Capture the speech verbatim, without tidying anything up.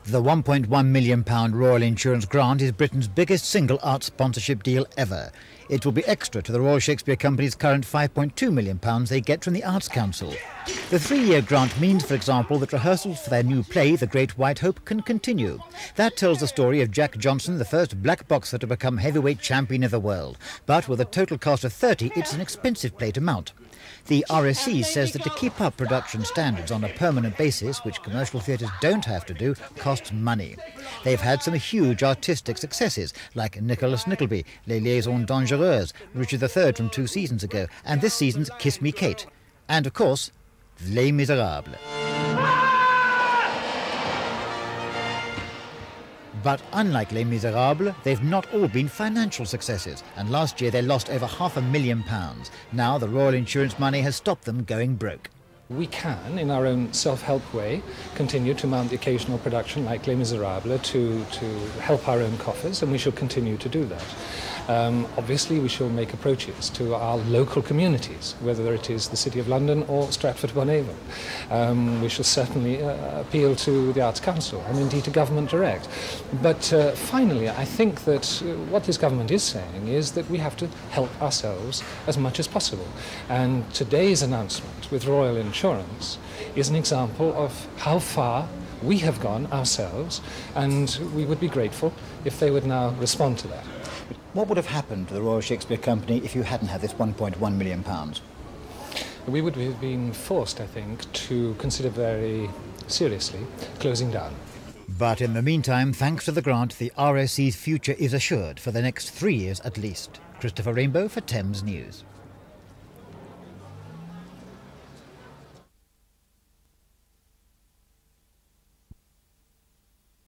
The one point one million pounds Royal Insurance grant is Britain's biggest single art sponsorship deal ever. It will be extra to the Royal Shakespeare Company's current five point two million pounds they get from the Arts Council. The three-year grant means, for example, that rehearsals for their new play, The Great White Hope, can continue. That tells the story of Jack Johnson, the first black boxer to become heavyweight champion of the world. But with a total cost of thirty, it's an expensive play to mount. The R S C says that to keep up production standards on a permanent basis, which commercial theatres don't have to do, costs money. They've had some huge artistic successes, like Nicholas Nickleby, Les Liaisons Dangereuses, Richard the Third from two seasons ago, and this season's Kiss Me Kate. And, of course, Les Miserables. But unlike Les Miserables, they've not all been financial successes, and last year they lost over half a million pounds. Now the Royal Insurance money has stopped them going broke. We can, in our own self-help way, continue to mount the occasional production like Les Miserables to, to help our own coffers, and we shall continue to do that. Um, obviously, we shall make approaches to our local communities, whether it is the City of London or Stratford-upon-Avon. Um, we shall certainly uh, appeal to the Arts Council and indeed to government direct. But uh, finally, I think that uh, what this government is saying is that we have to help ourselves as much as possible. And today's announcement with Royal Insurance is an example of how far we have gone ourselves, and we would be grateful if they would now respond to that. What would have happened to the Royal Shakespeare Company if you hadn't had this one point one million pounds? We would have been forced, I think, to consider very seriously closing down. But in the meantime, thanks to the grant, the R S C's future is assured for the next three years at least. Christopher Rainbow for Thames News.